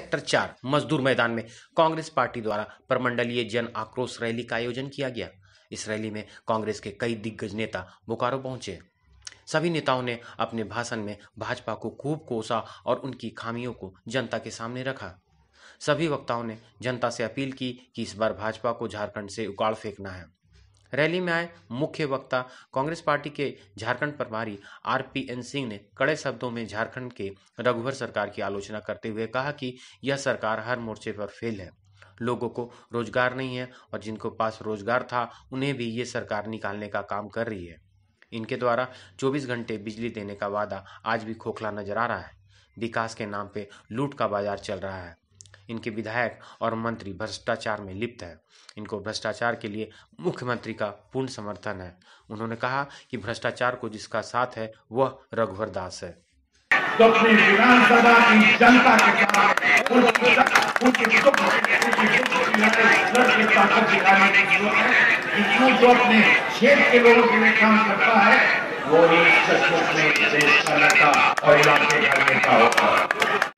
Sector 4 मजदूर मैदान में कांग्रेस पार्टी द्वारा प्रमंडलीय जन आक्रोश रैली का आयोजन किया गया। इस रैली में कांग्रेस के कई दिग्गज नेता बोकारो पहुंचे। सभी नेताओं ने अपने भाषण में भाजपा को खूब कोसा और उनकी खामियों को जनता के सामने रखा। सभी वक्ताओं ने जनता से अपील की कि इस बार भाजपा को झारखंड से उखाड़ फेंकना है। रैली में आए मुख्य वक्ता कांग्रेस पार्टी के झारखंड प्रभारी RPN सिंह ने कड़े शब्दों में झारखंड के रघुवर सरकार की आलोचना करते हुए कहा कि यह सरकार हर मोर्चे पर फेल है। लोगों को रोजगार नहीं है और जिनको पास रोजगार था उन्हें भी ये सरकार निकालने का काम कर रही है। इनके द्वारा 24 घंटे बिजली देने का वादा आज भी खोखला नजर आ रहा है। विकास के नाम पे लूट का बाजार चल रहा है। इनके विधायक और मंत्री भ्रष्टाचार में लिप्त है। इनको भ्रष्टाचार के लिए मुख्यमंत्री का पूर्ण समर्थन है। उन्होंने कहा कि भ्रष्टाचार को जिसका साथ है वह रघुवर दास है। तो अपनी विधानसभा की जनता के साथ जो अपने क्षेत्र के लोगों के लिए काम करता है वो देश का नेता और इलाके का नेता होता है।